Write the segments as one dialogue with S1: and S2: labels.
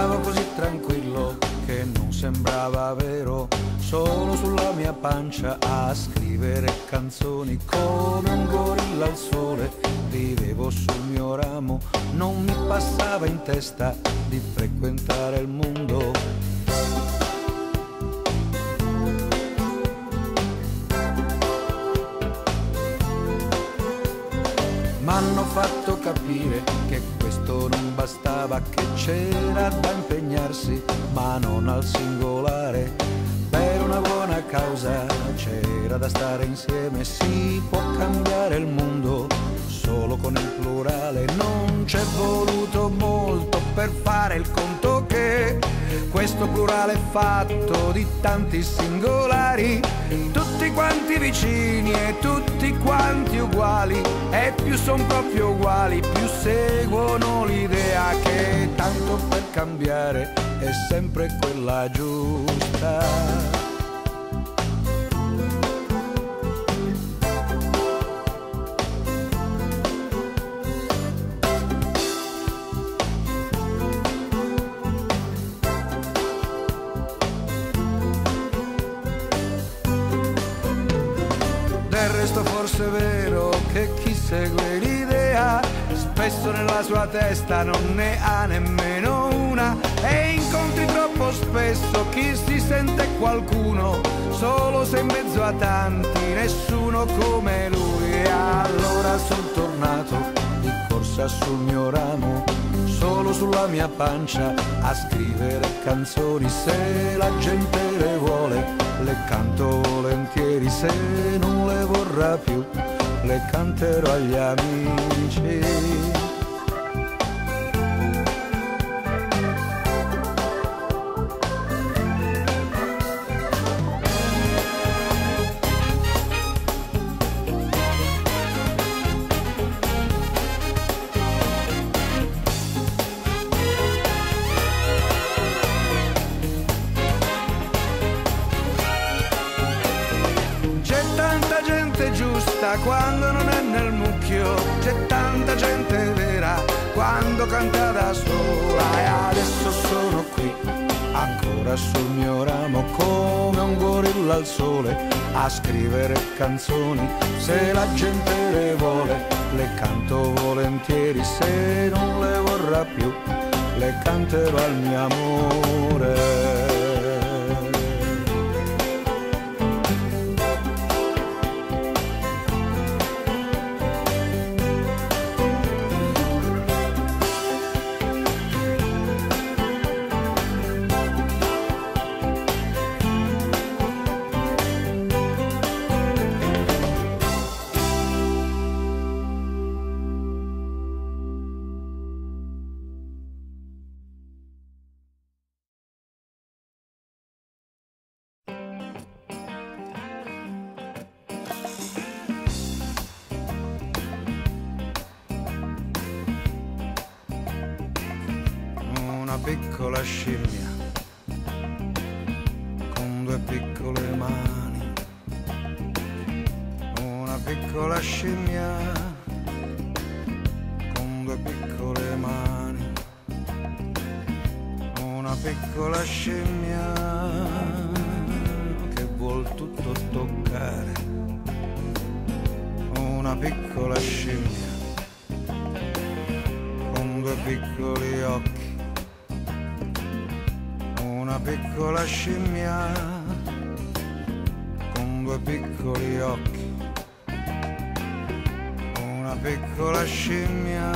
S1: Camminavo così tranquillo che non sembrava vero, solo sulla mia pancia a scrivere canzoni come un gorilla al sole. Vivevo sul mio ramo, non mi passava in testa di frequentare il mondo. M'hanno fatto capire che questo non bastava, che c'era da impegnarsi, ma non al singolare. Per una buona causa c'era da stare insieme, si può cambiare il mondo solo con il plurale. Non c'è voluto molto per fare il conto che questo plurale è fatto di tanti singolari, tutti quanti vicini e tutti quanti uguali, e più son proprio uguali, più seguono l'idea che tanto per cambiare è sempre quella giusta. Del resto forse è vero che chi segue l'idea spesso nella sua testa non ne ha nemmeno una, e incontri troppo spesso chi si sente qualcuno solo se in mezzo a tanti nessuno come lui. E allora son tornato di corsa sul mio ramo, solo sulla mia pancia a scrivere canzoni. Se la gente le vuole le canto volentieri, se non le vorrà più le canterò agli amici. Giusta quando non è nel mucchio, c'è tanta gente vera quando canta da sola. E adesso sono qui ancora sul mio ramo come un gorilla al sole a scrivere canzoni. Se la gente le vuole le canto volentieri, se non le vorrà più le canterò al mio amore. Una piccola scimmia con due piccole mani, una piccola scimmia con due piccole mani, una piccola scimmia che vuol tutto toccare, una piccola scimmia con due piccoli occhi, una piccola scimmia con due piccoli occhi, una piccola scimmia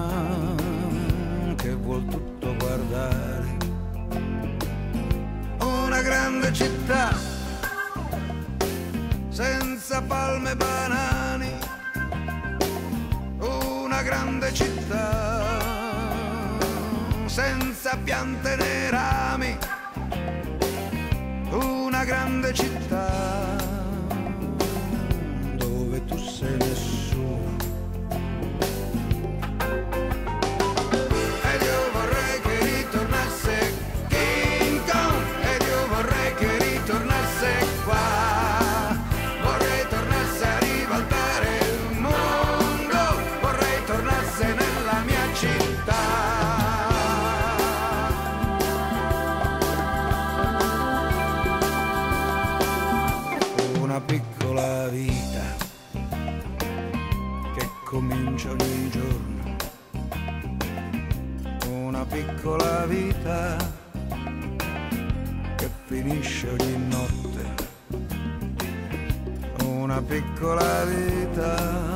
S1: che vuol tutto guardare. Una grande città senza palme e banani, una grande città senza piante né rami, una grande città dove tu sei nessuno. Ed io vorrei che ritornasse King Kong, ed io vorrei che ritornasse qua, vorrei tornasse a ribaltare il mondo, vorrei tornasse nella mia città. piccola vita che finisce ogni notte, una piccola vita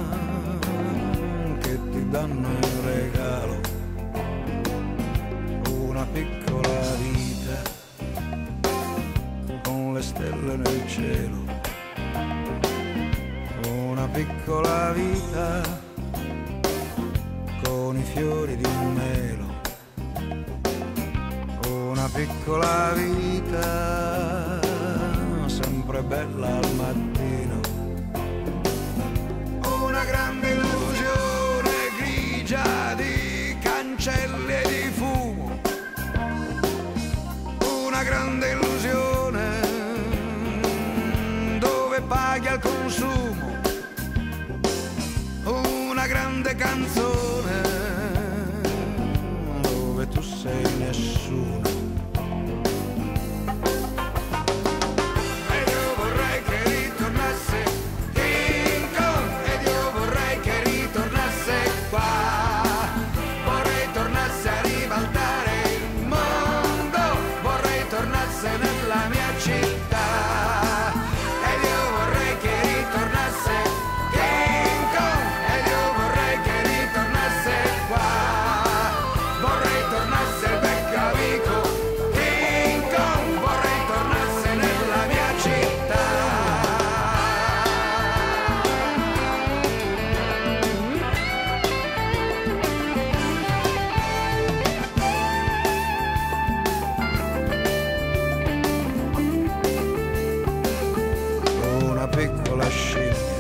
S1: che ti danno in regalo, una piccola vita con le stelle nel cielo, una piccola vita con i fiori di un melo, una piccola vita sempre bella al mattino, una grande illusione grigia di cancelli e di fumo, una grande illusione dove paghi al consumo, una grande canzone dove tu sei nessuno. Ed io vorrei che ritornasse King Kong, ed io vorrei che ritornasse qua, vorrei tornasse a ribaltare il mondo, vorrei tornasse nella mia città. Ed io vorrei che ritornasse King Kong, ed io vorrei che ritornasse qua, vorrei tornasse il vecchio amico King Kong, vorrei tornasse nella mia città. Una piccola scimmia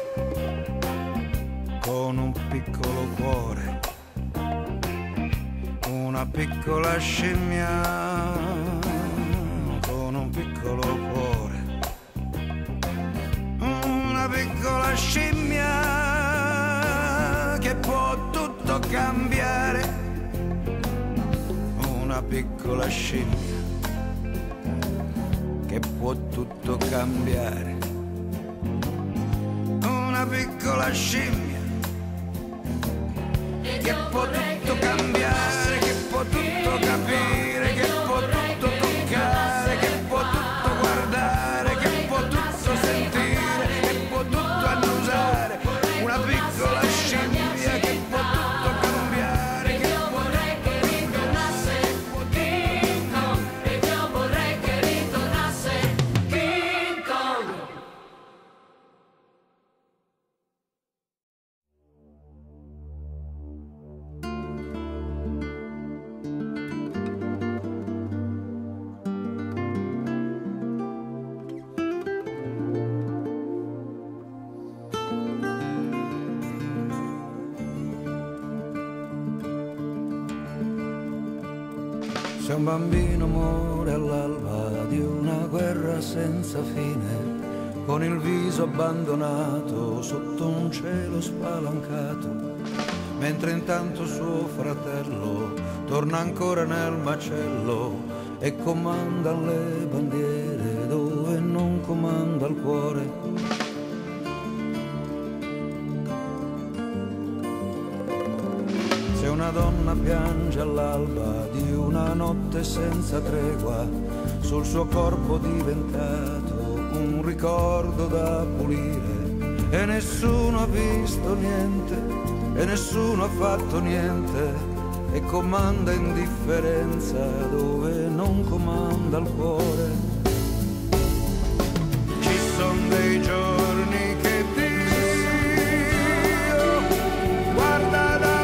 S1: con un piccolo cuore, una piccola scimmia con un piccolo cuore, una piccola scimmia che può tutto cambiare, una piccola scimmia che può tutto cambiare, una piccola scimmia che può tutto cambiare, che può tutto capire, che può tutto toccare, che può tutto guardare, che può tutto sentire, che può tutto annusare, una piccola scimmia che può tutto cambiare, che può tutto ritornasse King Kong, ed io vorrei che ritornasse King Kong. Se un bambino muore all'alba di una guerra senza fine, con il viso abbandonato sotto un cielo spalancato, mentre intanto suo fratello torna ancora nel macello e comanda le bandiere dove non comanda il cuore. Se una donna piange all'alba di una notte senza tregua, sul suo corpo diventato un ricordo da pulire, e nessuno ha visto niente, e nessuno ha fatto niente, e comanda indifferenza dove non comanda il cuore. Ci sono dei giorni che Dio guarda da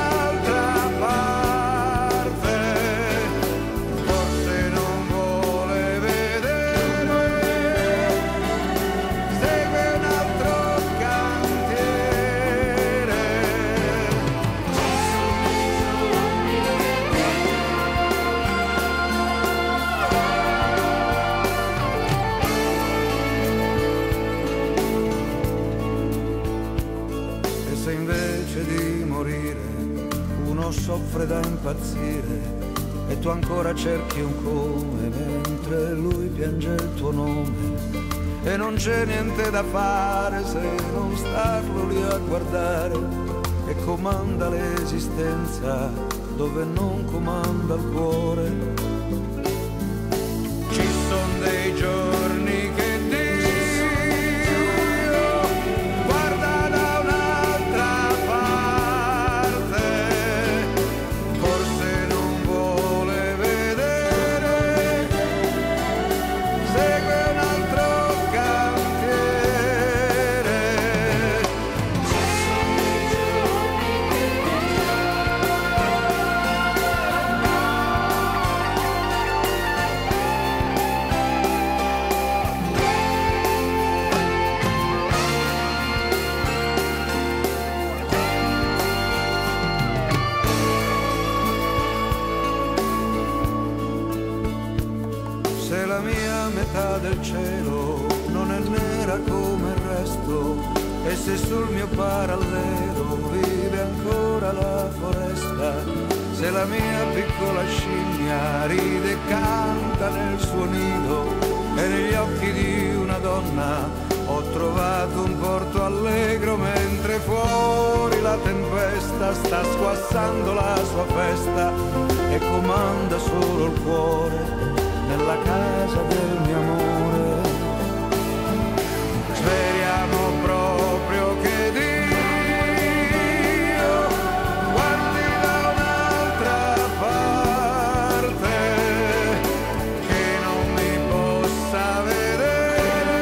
S1: soffre da impazzire e tu ancora cerchi un come, mentre lui piange il tuo nome, e non c'è niente da fare se non starlo lì a guardare, e comanda l'esistenza dove non comanda il cuore. Ci sono dei giorni che del cielo non è nera come il resto, e se sul mio parallelo vive ancora la foresta, se la mia piccola scimmia ride e canta nel suo nido, e negli occhi di una donna ho trovato un porto allegro, mentre fuori la tempesta sta squassando la sua festa e comanda solo il cuore nella casa del mio amore. Speriamo proprio che Dio guardi da un'altra parte, che non mi possa vedere,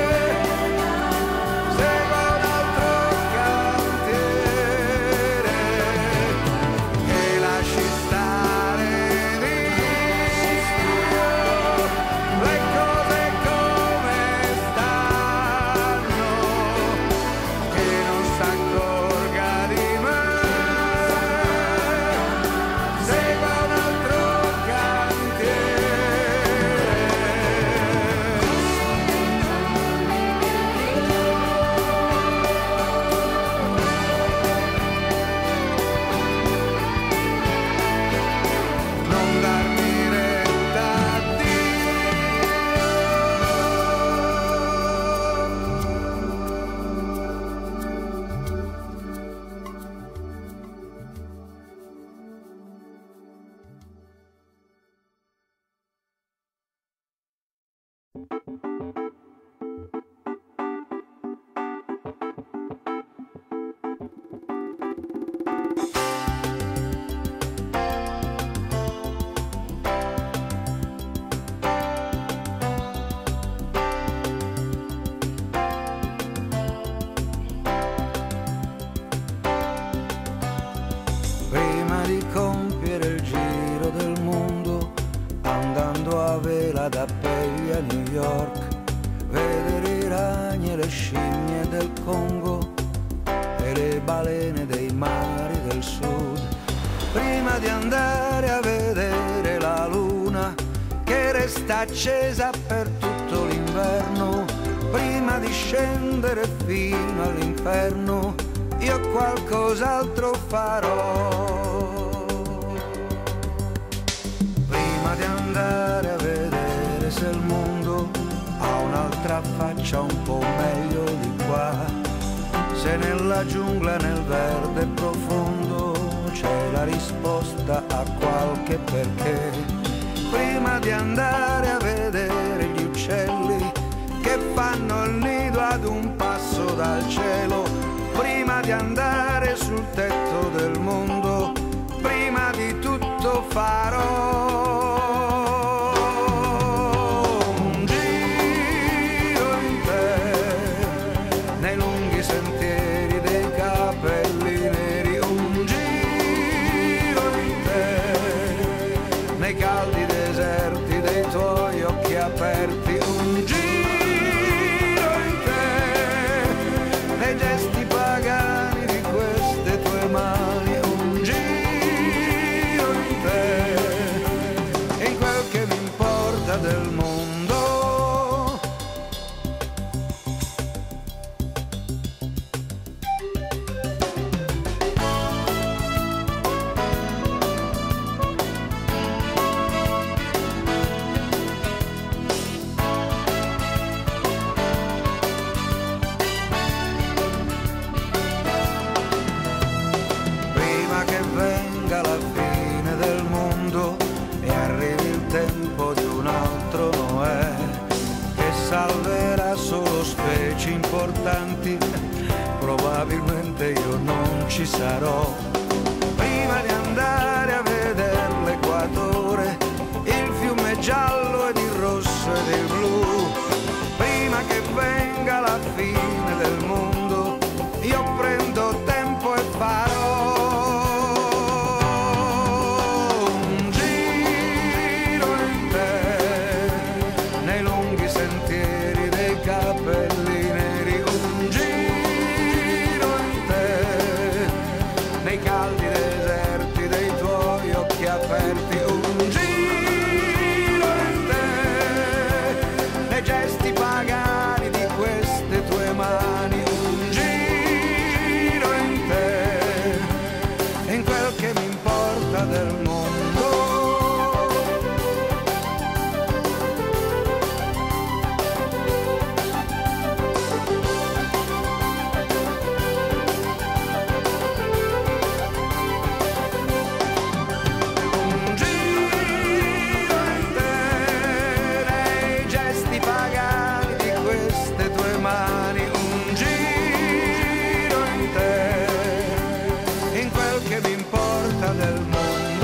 S1: segua un altro cantiere, che lasci stare le cose come stanno, che non s'accorga di me, segua un altro non darmi retta a prima di compiere il giro del mondo, andando a vela da Peglia a New York, vedere i ragni e le scimmie del Congo e le balene dei mari del sud, prima di andare a vedere la luna che resta accesa per tutto l'inverno, prima di scendere fino all'inferno, io qualcos'altro farò. Prima di andare a vedere se il mondo ha un'altra faccia un po' meglio di qua, se nella giungla, nel verde profondo, c'è la risposta a qualche perché. Prima di andare a vedere gli uccelli che fanno il nido ad un passo dal cielo, prima di andare sul tetto del mondo, prima di tutto farò un giro in te, nei lunghi sentieri dei capelli neri, un giro in te, nei caldi deserti dei tuoi occhi aperti, un giro in te, nei gesti pagani di queste tue mani, un giro sarò. Prima di andare a vedere l'equatore, il fiume è giallo ed il rosso ed il blu, prima che venga la fine del mondo, io prendo tempo e farò un giro in te, nei lunghi sentieri dei capelli neri, un giro in te, nei caldi deserti dei tuoi occhi aperti, un giro in te, nei gesti pagani di queste tue mani, un giro in te, in quel che mi importa del mondo. Un giro in te, nei gesti pagani di queste tue mani, un giro in te, in quel che mi importa del mondo.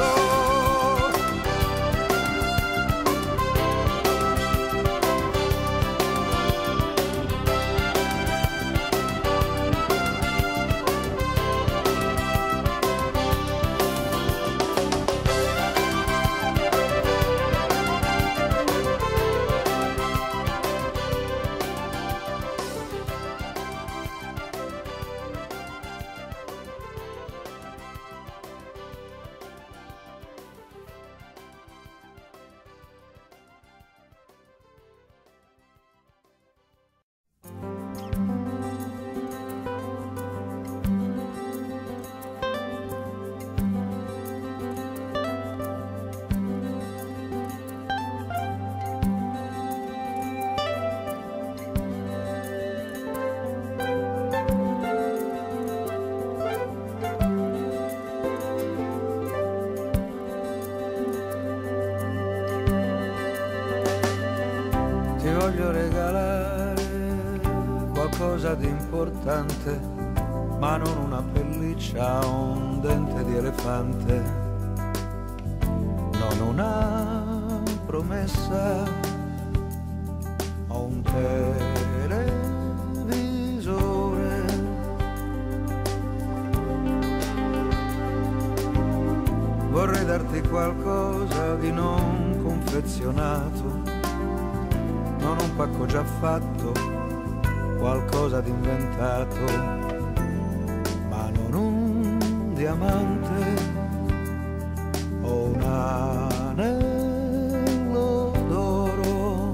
S1: Ti voglio regalare qualcosa di importante, ma non una pelliccia o un dente di elefante, non una promessa o un televisore. Vorrei darti qualcosa di non confezionato, non un pacco già fatto, qualcosa di inventato, ma non un diamante o un anello d'oro,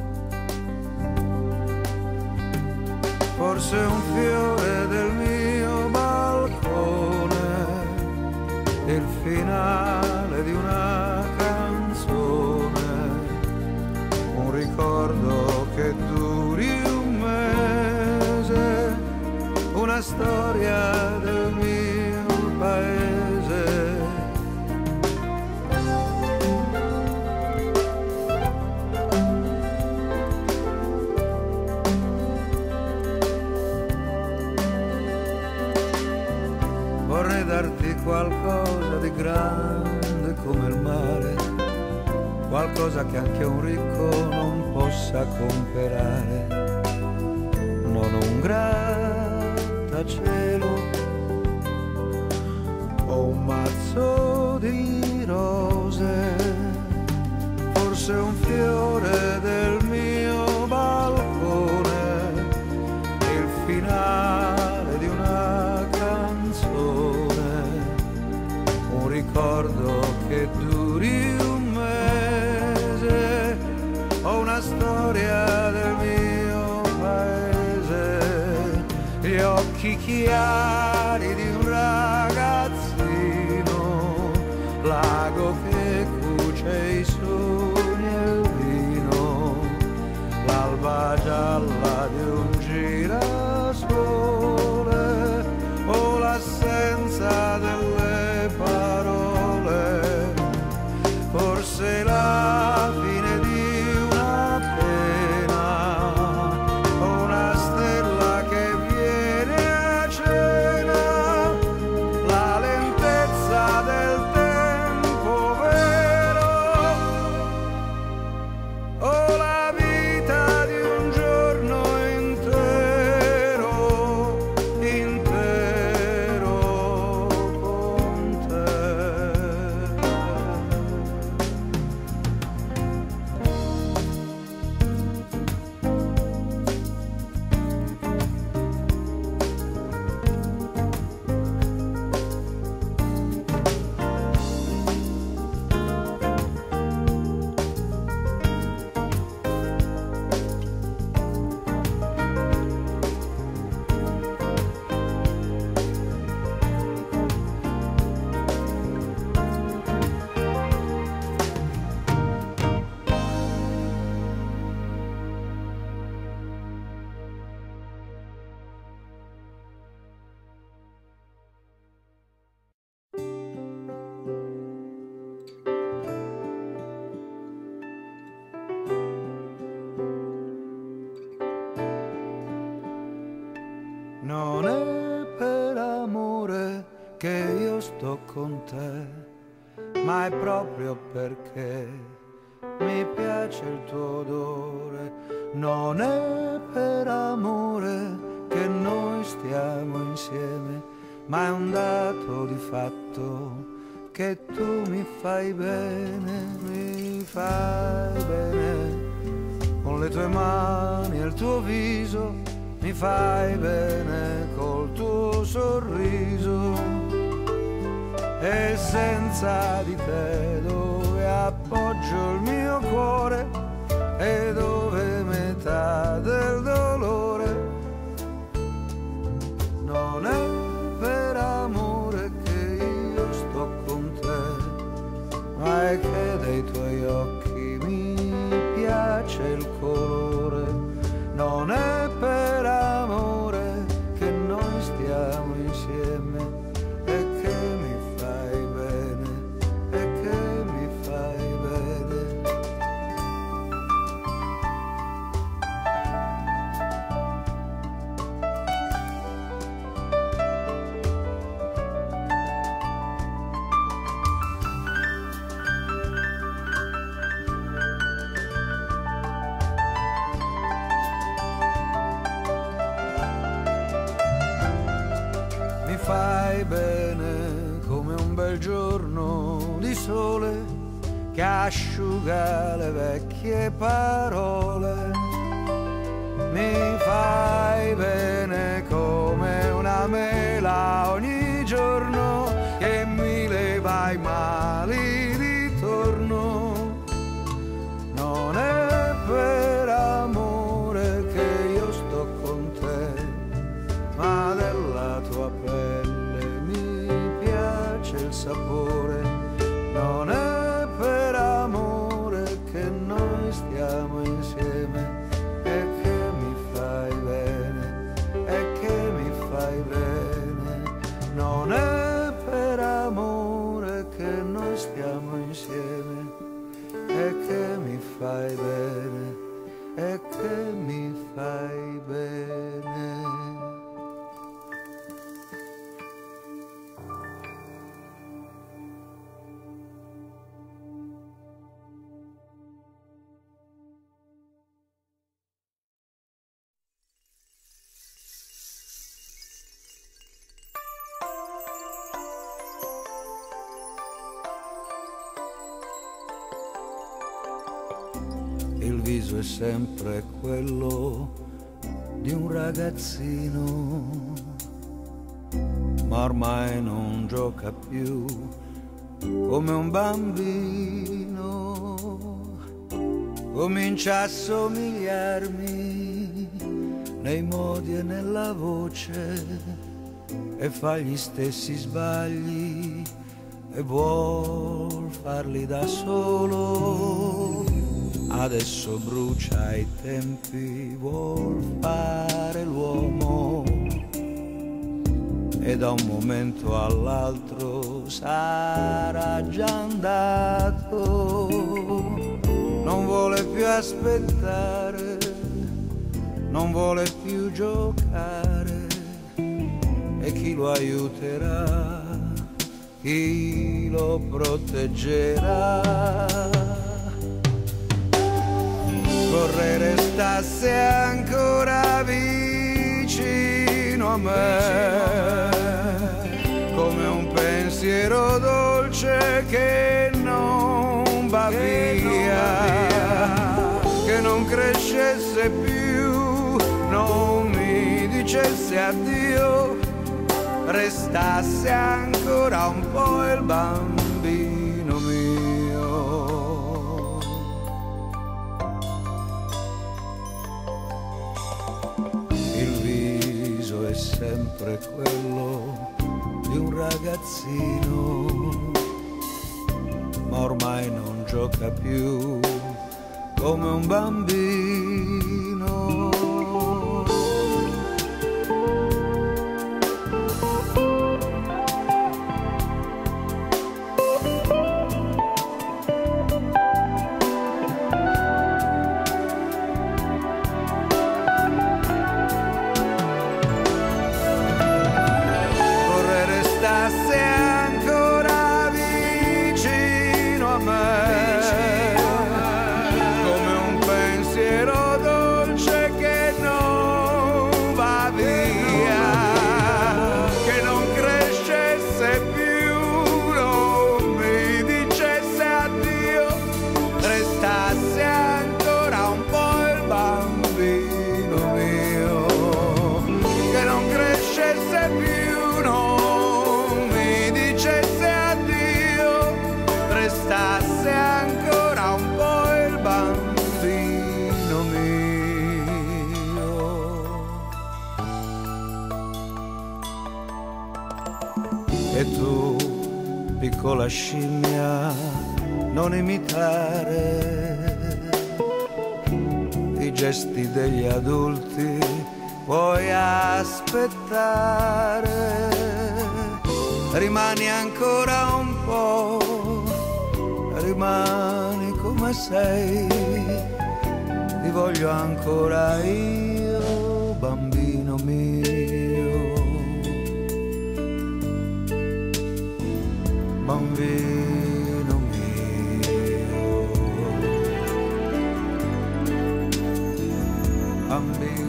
S1: forse un fiore del mio balcone, il finale di una canzone, un ricordo che duri un mese, una storia del mio paese. Vorrei darti qualcosa di grande come il mare, qualcosa che anche un ricco non possa comprare, non un grattacielo o un mazzo di rose, forse un fiore del mio balcone, il finale di una canzone, un ricordo che duri un mese o una storia del mio paese, gli occhi chiari di un ragazzino, l'ago che cuce i sogni e il vino, l'alba gialla di un girasole o l'assenza delle parole, forse la fine di una pena o una stella che viene a cena proprio perché mi piace il tuo odore. Non è per amore che noi stiamo insieme, ma è un dato di fatto che tu mi fai bene, mi fai bene. Con le tue mani e il tuo viso mi fai bene, col tuo sorriso. E senza di te dove appoggio il mio cuore e dove metà del dolore. Non è per amore che io sto con te, ma è che dei tuoi occhi mi piace il colore. Non è per amore che noi stiamo insieme e che mi fai bene, e che mi fai bene. Mi fai bene come un bel giorno di sole che asciuga le vecchie parole. Mi fai bene come una mela ogni giorno che mi leva i mali di torno. Non è per amore che io sto con te, ma della tua pelle mi piace il sapore. Non è per amore che noi stiamo insieme e che mi fai bene, e che mi fai bene. Non è per amore che noi stiamo insieme e che mi fai bene, e che mi fai bene. Il viso è sempre quello di un ragazzino, ma ormai non gioca più come un bambino. Comincia a somigliarmi nei modi e nella voce e fa gli stessi sbagli e vuol farli da solo. Adesso brucia i tempi, vuol fare l'uomo e da un momento all'altro sarà già andato. Non vuole più aspettare, non vuole più giocare, e chi lo aiuterà, chi lo proteggerà? Vorrei restasse ancora vicino a me, come un pensiero dolce che non va via, che non crescesse più, non mi dicesse addio, restasse ancora un po' il bambino mio. È sempre quello di un ragazzino, ma ormai non gioca più come un bambino. Restasse ancora vicino la scimmia, non imitare i gesti degli adulti, puoi aspettare, rimani ancora un po', rimani come sei, ti voglio ancora io, bambino mio, bambino mio, bambino.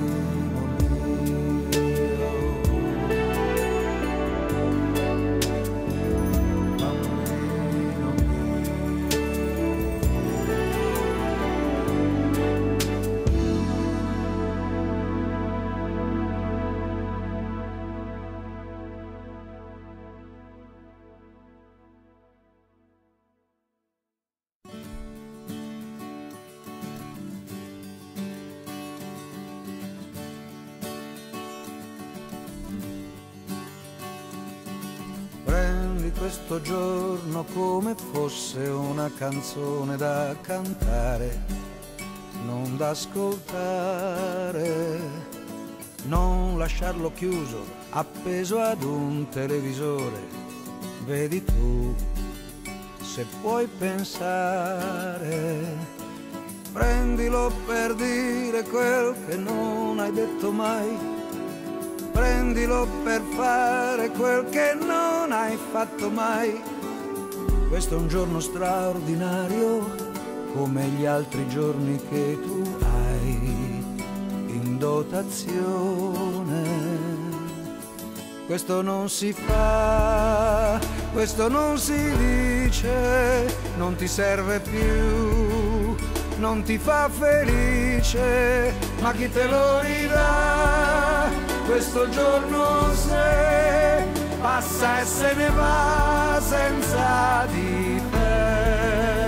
S1: Prendi questo giorno come fosse una canzone da cantare, non da ascoltare, non lasciarlo chiuso, appeso ad un televisore. Vedi tu se puoi pensare, prendilo per dire quel che non hai detto mai. Prendilo per fare quel che non hai fatto mai. Questo è un giorno straordinario, come gli altri giorni che tu hai in dotazione. Questo non si fa, questo non si dice, non ti serve più, non ti fa felice, ma chi te lo ridà? Questo giorno se passa e se ne va senza di te.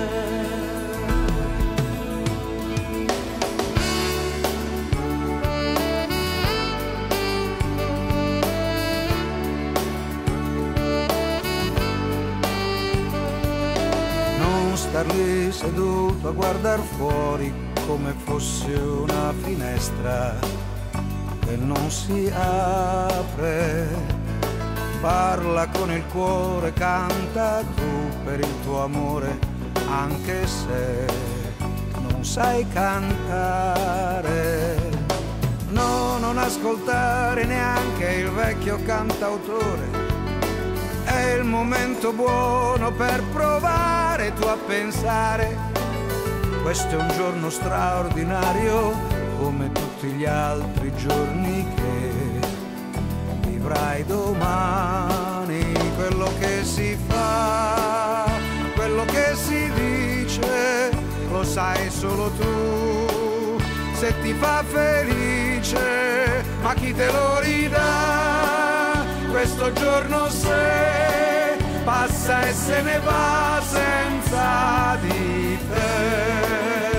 S1: Non star lì seduto a guardar fuori come fosse una finestra che non si apre, parla con il cuore, canta tu per il tuo amore, anche se non sai cantare. No, non ascoltare neanche il vecchio cantautore, è il momento buono per provare tu a pensare. Questo è un giorno straordinario, come tutti gli altri giorni che vivrai domani. Quello che si fa, quello che si dice, lo sai solo tu, se ti fa felice, ma chi te lo ridà? Questo giorno se passa e se ne va senza di te.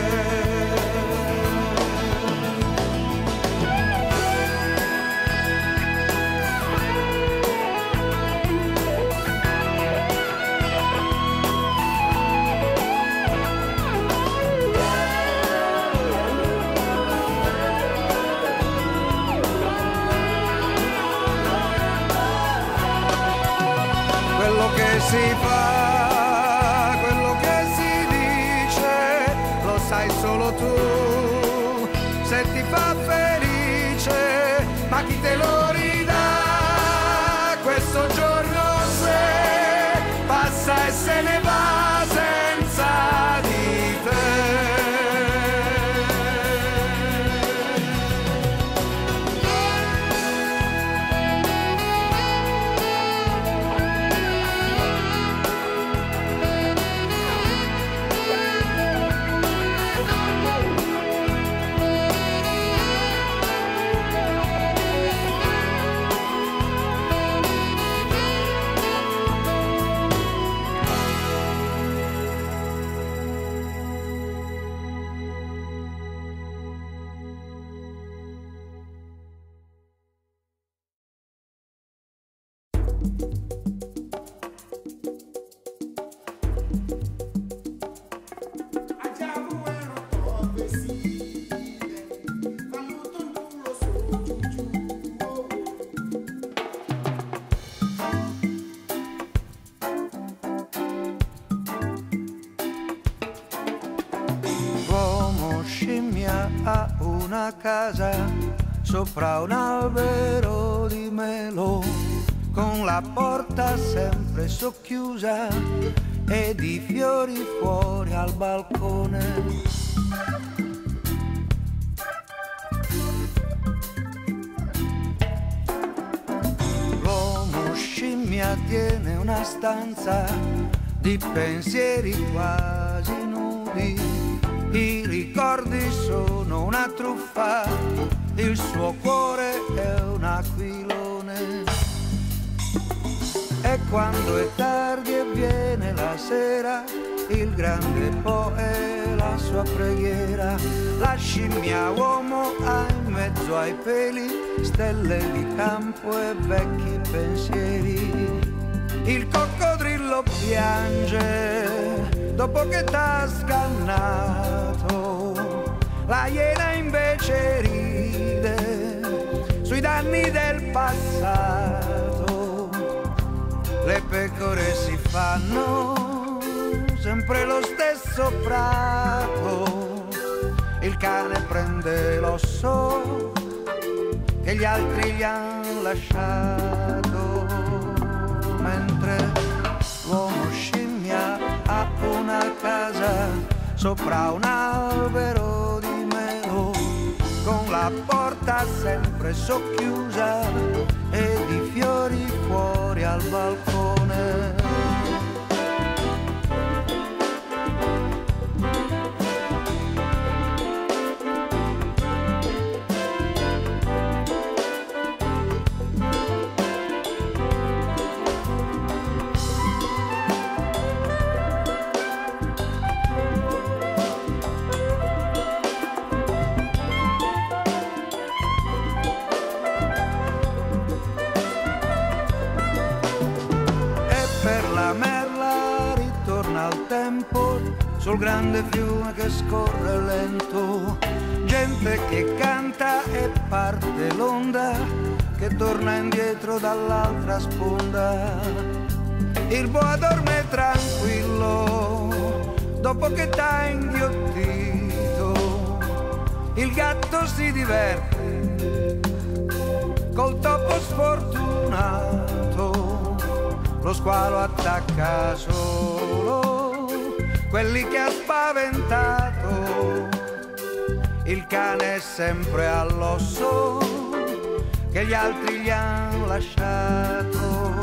S1: Quello che si fa, quello che si dice, lo sai solo tu, se ti fa felice, ma chi te lo ridà? Questo giorno se passa e se ne va senza di te. Ha una casa sopra un albero di melo, con la porta sempre socchiusa ed i fiori fuori al balcone. L'uomo scimmia tiene una stanza di pensieri quasi nudi. I ricordi sono una truffa, il suo cuore è un aquilone. E quando è tardi e viene la sera, il grande Po è la sua preghiera. La scimmia uomo ha in mezzo ai peli stelle di campo e vecchi pensieri. Il coccodrillo piange dopo che t'ha scannato, la iena invece ride sui danni del passato. Le pecore si fanno sempre lo stesso prato, il cane prende l'osso che gli altri gli han lasciato, mentre l'uomo scimmia ha una casa sopra un albero di melo, con la porta sempre socchiusa ed i fiori fuori al balcone. Sul grande fiume che scorre lento, gente che canta e parte l'onda che torna indietro dall'altra sponda. Il boa dorme tranquillo dopo che t'ha inghiottito, il gatto si diverte col topo sfortunato, lo squalo attacca solo quelli che ha spaventato, il cane è sempre all'osso che gli altri gli han lasciato.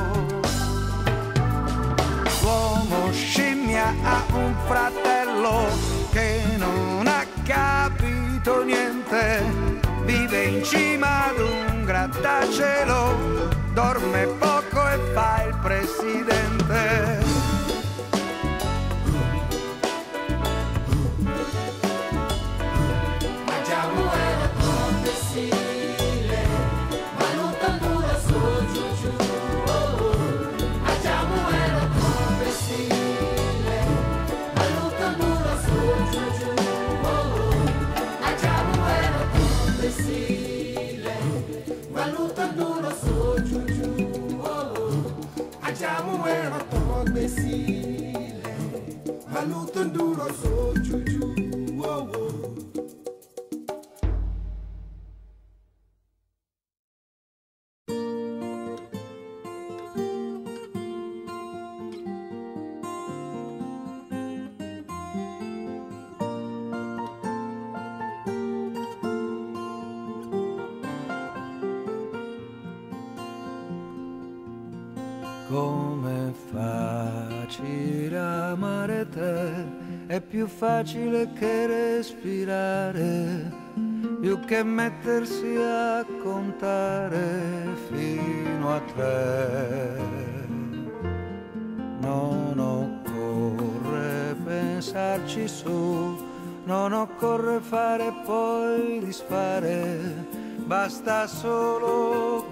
S1: L'uomo scimmia ha un fratello che non ha capito niente, vive in cima ad un grattacielo, dorme poco e fa il presidente.
S2: Valuta duro so juju, oh, oh.
S1: Come facile amare te, è più facile che respirare, più che mettersi a contare fino a 3. Non occorre pensarci su, non occorre fare e poi disfare, basta solo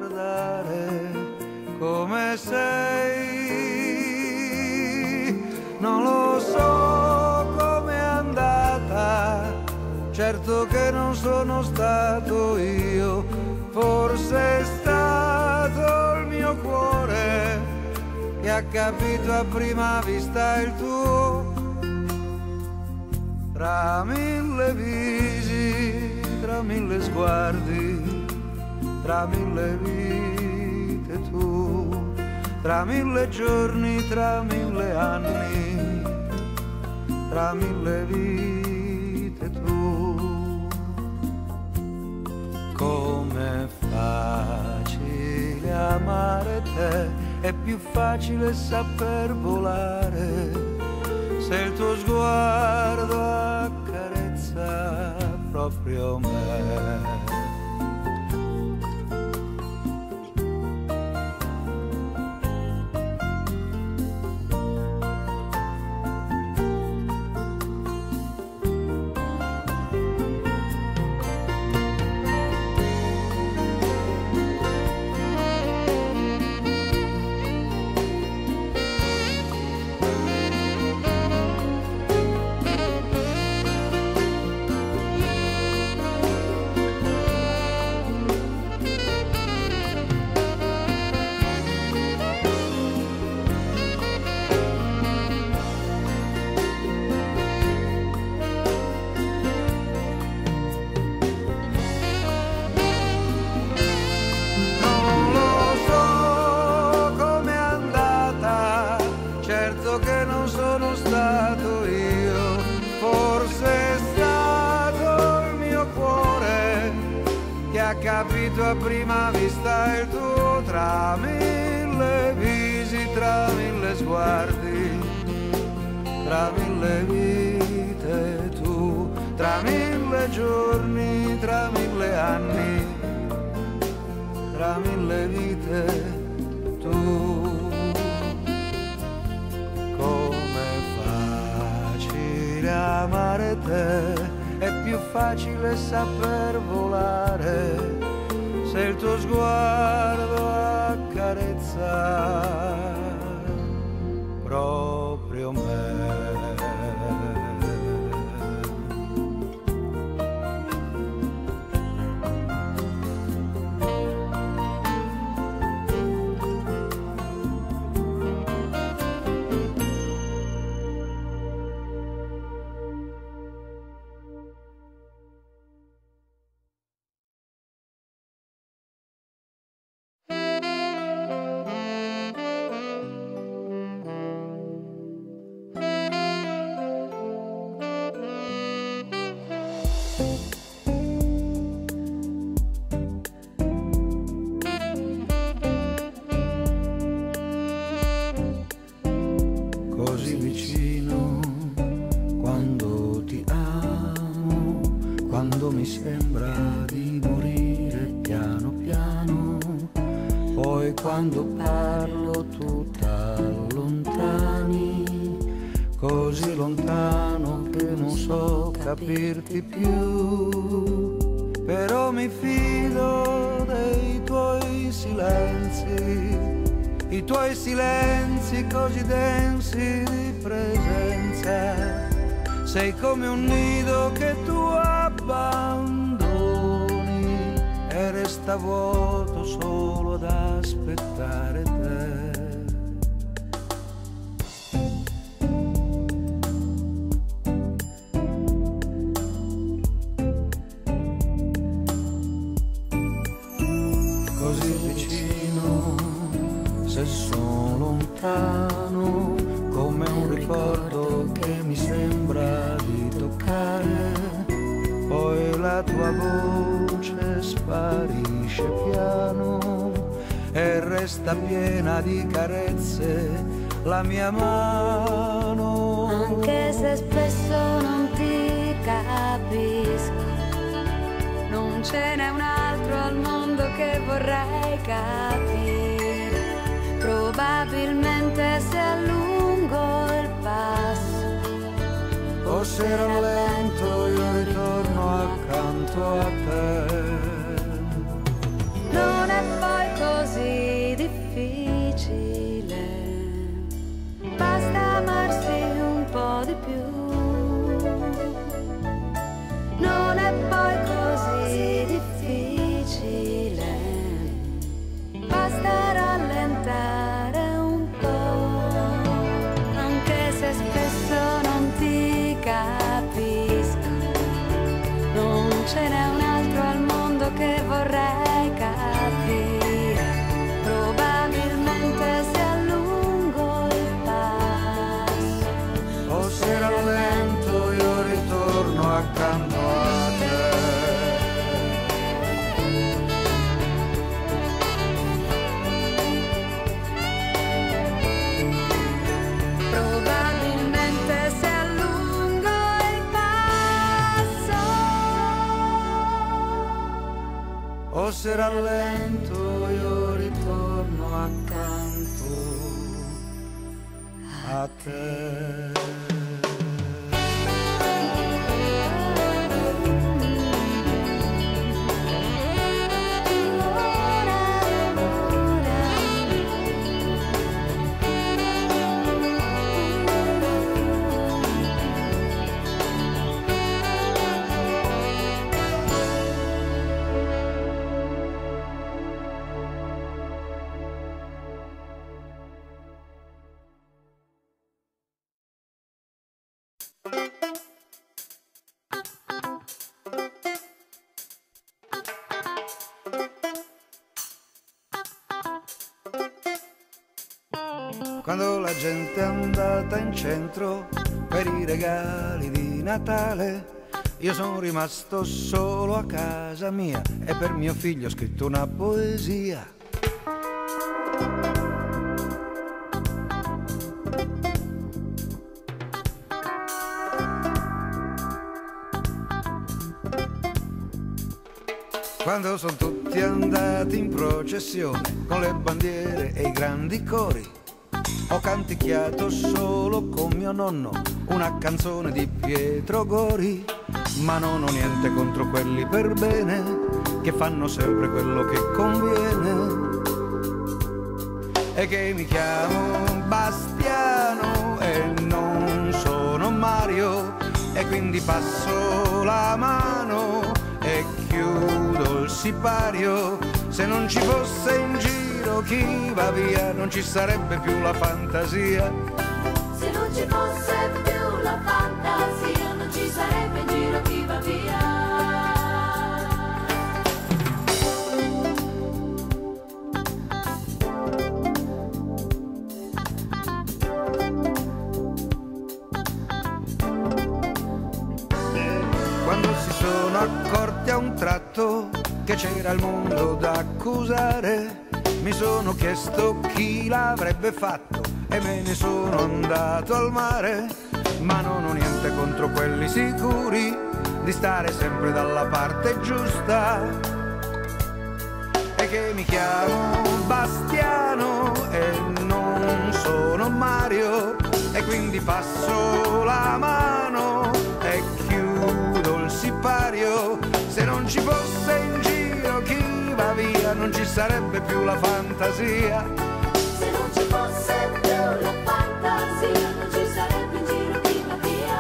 S1: guardare come sei. non lo so com'è andata, certo che non sono stato io, forse è stato il mio cuore che ha capito a prima vista il tuo. Tra mille visi, tra mille sguardi, tra mille vite tu, tra mille giorni, tra mille anni, tra mille vite tu. Com'è facile amare te, è più facile saper volare, se il tuo sguardo accarezza proprio me. Capito a prima vista il tuo, tra mille visi, tra mille sguardi, tra mille vite tu, tra mille giorni, tra mille anni, tra mille vite tu. Com'è facile amare te, è più facile saper volare, se il tuo sguardo accarezza proprio me. Così vicino quando ti amo, quando mi sembra di morire piano piano, poi quando parlo tu t'allontani, così lontano che non so capirti più, però mi fido dei tuoi silenzi, i tuoi silenzi così densi di presenza. Sei come un nido che tu abbandoni e resta vuoto solo ad aspettare te. Così vicino, se sono lontano, come un ricordo che mi sembra di toccare, poi la tua voce sparisce piano e resta piena di carezze la mia mano.
S3: Anche se spesso non ti capisco, non ce n'è un altro al mondo che vorrei capire. Probabilmente se allungo il passo,
S1: o se rallento io ritorno accanto a te.
S3: Non è poi così difficile, basta amarsi
S1: se rallento io ritorno accanto a te. Quando la gente è andata in centro per i regali di Natale, io sono rimasto solo a casa mia e per mio figlio ho scritto una poesia. Quando sono tutti andati in processione con le bandiere e i grandi cori, ho canticchiato solo con mio nonno una canzone di Pietro Gori. Ma non ho niente contro quelli per bene che fanno sempre quello che conviene. E che mi chiamo Bastiano e non sono Mario, e quindi passo la mano e chiudo il sipario. Se non ci fosse in giro chi va via, non ci sarebbe più la fantasia.
S4: Se non ci fosse più la fantasia, non ci sarebbe in giro chi va via.
S1: Quando si sono accorti a un tratto che c'era il mondo da accusare, mi sono chiesto chi l'avrebbe fatto e me ne sono andato al mare. Ma non ho niente contro quelli sicuri di stare sempre dalla parte giusta. E che mi chiamo Bastiano e non sono Mario, e quindi passo la mano e chiudo il sipario. Se non ci fosse in giro chi va via, non ci sarebbe più la fantasia.
S4: Se non ci fosse più la fantasia, non ci sarebbe in giro chi va via.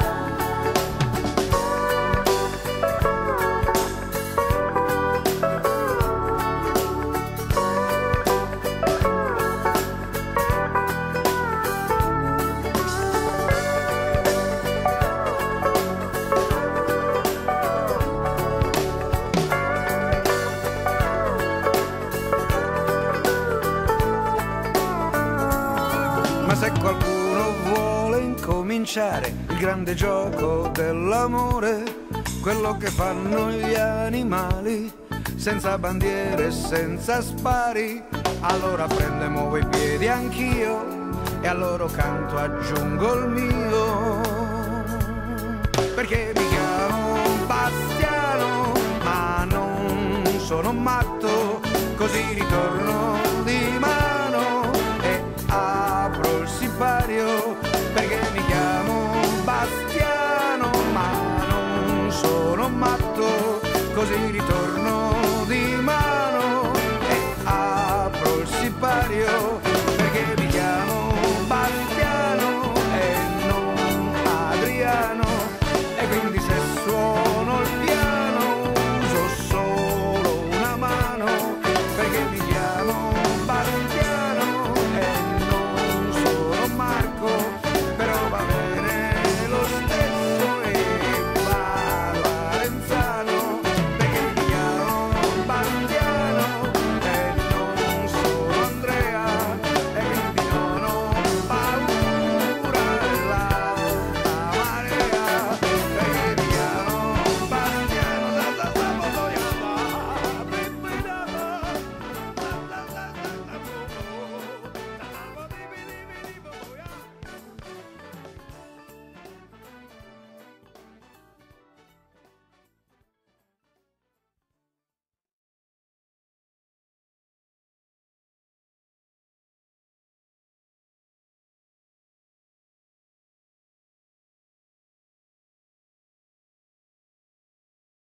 S1: Se qualcuno vuole incominciare il grande gioco dell'amore, quello che fanno gli animali, senza bandiere e senza spari, allora prendo e muovo i piedi anch'io e al loro canto aggiungo il mio. Perché mi chiamo Bastiano ma non sono matto, così ritorno di mano e apro il sipario. Perché mi chiamo Bastiano ma non sono matto, così ritorno